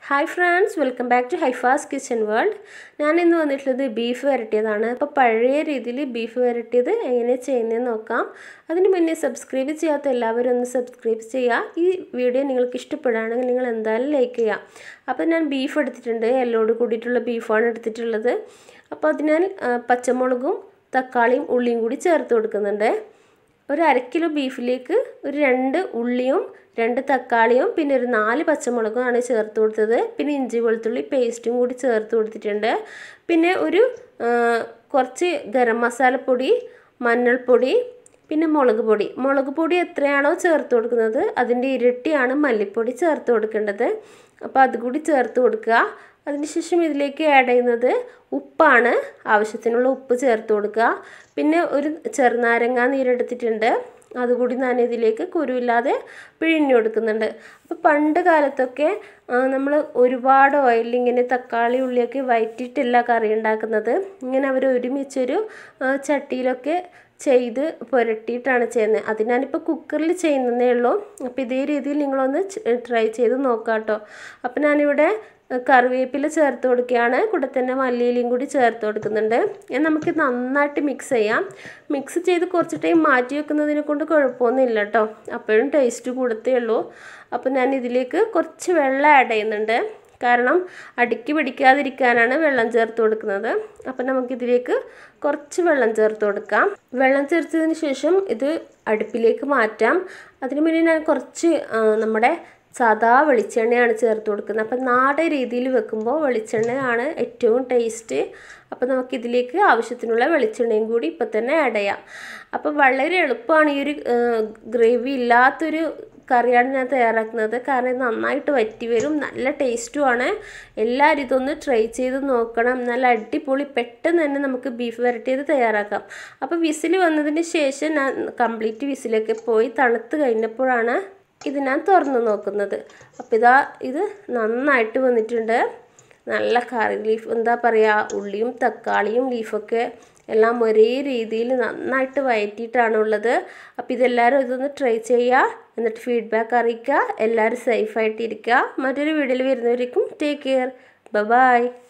Hi friends, welcome back to Haifa's Kitchen World. ഞാൻ ഇന്ന് വന്നിട്ടുള്ളത് ബീഫ് വരട്ടിയതാണ്. അപ്പോൾ പഴയ രീതിയിൽ ബീഫ് വരട്ടിയത് എങ്ങനെ ചെയ്യുന്നതെന്ന് നോക്കാം. അതിന് മുന്നേ സബ്സ്ക്രൈബ് ചെയ്യാത്ത എല്ലാവരും ഒന്ന് സബ്സ്ക്രൈബ് ചെയ്യുക. ഈ വീഡിയോ നിങ്ങൾക്ക് ഇഷ്ടപ്പെടുകയാണെങ്കിൽ നിങ്ങൾ എന്തായാലും ലൈക്ക് ചെയ്യുക. അപ്പോൾ ഞാൻ ബീഫ് എടുത്തിട്ടുണ്ട്. എല്ലോട് കൂടിയിട്ടുള്ള ബീഫാണ് എടുത്തിട്ടുള്ളത്. അപ്പോൾ അതിനാൽ പച്ചമുളകും തക്കാളിയും ഉള്ളിയും കൂടി ചേർത്ത് കൊടുക്കുന്നുണ്ട്. ഒരു 1/2 കിലോ ബീഫിലേക്ക് ഒരു 2 ഉള്ളിയും 2 തക്കാളിയും പിന്നെ ഒരു 4 പച്ചമുളകുമാണ് ചേർത്ത് കൊടുത്തത്. പിന്നെ ഇഞ്ചി വെളുത്തുള്ളി പേസ്റ്റും കൂടി ചേർത്ത് കൊടുത്തിട്ടുണ്ട്. പിന്നെ ഒരു കുറച്ച് ഗരം മസാലപ്പൊടി, മഞ്ഞൾപ്പൊടി, പിന്നെ മുളക് പൊടി എത്രയാണോ ചേർത്ത് കൊടുക്കുന്നത് അതിൻ്റെ ഇരട്ടിയാണ് മല്ലിപ്പൊടി ചേർത്ത് കൊടുക്കേണ്ടത്. അപ്പോൾ അതുകൂടി ചേർത്ത് കൊടുക്കുക. അതിനുശേഷം ഇതിലേക്ക് ആഡ് ചെയ്യുന്നത് ഉപ്പാണ്. ആവശ്യത്തിനുള്ള ഉപ്പ് ചേർത്ത് കൊടുക്കുക. പിന്നെ ഒരു ചെറുനാരങ്ങ നീരെടുത്തിട്ടുണ്ട്. അതുകൂടി ഞാൻ ഇതിലേക്ക് കുരുവില്ലാതെ പിഴിഞ്ഞു കൊടുക്കുന്നുണ്ട്. അപ്പോൾ പണ്ട് കാലത്തൊക്കെ നമ്മൾ ഒരുപാട് ഓയിൽ ഇങ്ങനെ തക്കാളി ഉള്ളിയൊക്കെ വഴറ്റിയിട്ടല്ല കറി ഉണ്ടാക്കുന്നത്. ഇങ്ങനെ അവർ ഒരുമിച്ചൊരു ചട്ടിയിലൊക്കെ ചെയ്ത് പുരട്ടിയിട്ടാണ് ചെയ്യുന്നത്. അത് ഞാനിപ്പോൾ കുക്കറിൽ ചെയ്യുന്നതേ ഉള്ളൂ. അപ്പോൾ ഇതേ രീതിയിൽ നിങ്ങളൊന്ന് ട്രൈ ചെയ്ത് നോക്കാം കേട്ടോ. അപ്പോൾ ഞാനിവിടെ കറിവേപ്പില ചേർത്ത് കൊടുക്കുകയാണ്. കൂടെ തന്നെ മല്ലിയിലയും കൂടി ചേർത്ത് കൊടുക്കുന്നുണ്ട്. നമുക്ക് നന്നായിട്ട് മിക്സ് ചെയ്യാം. മിക്സ് ചെയ്ത് കുറച്ച് ടൈം മാറ്റി വെക്കുന്നതിനെ കൊണ്ട് കുഴപ്പമൊന്നുമില്ല കേട്ടോ. അപ്പോഴും ടേസ്റ്റ് കൂടത്തേ ഉള്ളൂ. അപ്പോൾ ഞാൻ ഇതിലേക്ക് കുറച്ച് വെള്ളം ആഡ് ചെയ്യുന്നുണ്ട്. കാരണം അടിക്ക് പിടിക്കാതിരിക്കാനാണ് വെള്ളം ചേർത്ത് കൊടുക്കുന്നത്. അപ്പം നമുക്കിതിലേക്ക് കുറച്ച് വെള്ളം ചേർത്ത് കൊടുക്കാം. വെള്ളം ചേർത്തതിന് ശേഷം ഇത് അടുപ്പിലേക്ക് മാറ്റാം. അതിന് മുന്നേ ഞാൻ കുറച്ച് നമ്മുടെ സാദാ വെളിച്ചെണ്ണയാണ് ചേർത്ത് കൊടുക്കുന്നത്. അപ്പം നാടൻ രീതിയിൽ വെക്കുമ്പോൾ വെളിച്ചെണ്ണയാണ് ഏറ്റവും ടേസ്റ്റ്. അപ്പോൾ നമുക്കിതിലേക്ക് ആവശ്യത്തിനുള്ള വെളിച്ചെണ്ണയും കൂടി ഇപ്പം തന്നെ ആഡ് ചെയ്യാം. അപ്പം വളരെ എളുപ്പമാണ്. ഈ ഒരു ഗ്രേവി ഇല്ലാത്തൊരു കറിയാണ് ഞാൻ തയ്യാറാക്കുന്നത്. കാരണം ഇത് നന്നായിട്ട് വറ്റി വരും, നല്ല ടേസ്റ്റുമാണ്. എല്ലാവരും ഇതൊന്ന് ട്രൈ ചെയ്ത് നോക്കണം. നല്ല അടിപൊളി പെട്ടെന്ന് തന്നെ നമുക്ക് ബീഫ് വരട്ടിയത് തയ്യാറാക്കാം. അപ്പോൾ വിസിൽ വന്നതിന് ശേഷം ഞാൻ കംപ്ലീറ്റ് വിസിലൊക്കെ പോയി തണുത്ത് കഴിഞ്ഞപ്പോഴാണ് ഇത് ഞാൻ തുറന്ന് നോക്കുന്നത്. അപ്പോൾ ഇത് നന്നായിട്ട് വന്നിട്ടുണ്ട്. നല്ല കറി ലീഫ് എന്താ പറയുക, ഉള്ളിയും തക്കാളിയും ലീഫൊക്കെ എല്ലാം ഒരേ രീതിയിൽ നന്നായിട്ട് വഴറ്റിയിട്ടാണുള്ളത്. അപ്പോൾ ഇതെല്ലാവരും ഇതൊന്ന് ട്രൈ ചെയ്യുക. എന്നിട്ട് ഫീഡ്ബാക്ക് അറിയിക്കുക. എല്ലാവരും സേഫായിട്ടിരിക്കുക. മറ്റൊരു വീഡിയോയിൽ വരുന്നവരേക്കും ടേക്ക് കെയർ. ബൈ.